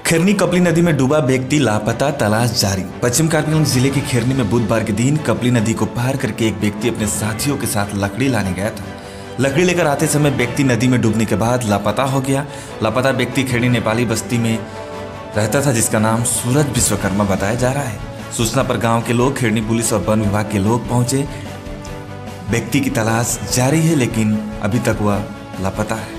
खिरनी कपली नदी में डूबा व्यक्ति लापता, तलाश जारी। पश्चिम कारगिल जिले की खिरनी में बुधवार के दिन कपली नदी को पार करके एक व्यक्ति अपने साथियों के साथ लकड़ी लाने गया था। लकड़ी लेकर आते समय व्यक्ति नदी में डूबने के बाद लापता हो गया। लापता व्यक्ति खिरनी नेपाली बस्ती में रहता था, जिसका नाम सूरज विश्वकर्मा बताया जा रहा है। सूचना पर गाँव के लोग, खिरनी पुलिस और वन विभाग के लोग पहुंचे। व्यक्ति की तलाश जारी है, लेकिन अभी तक वह लापता है।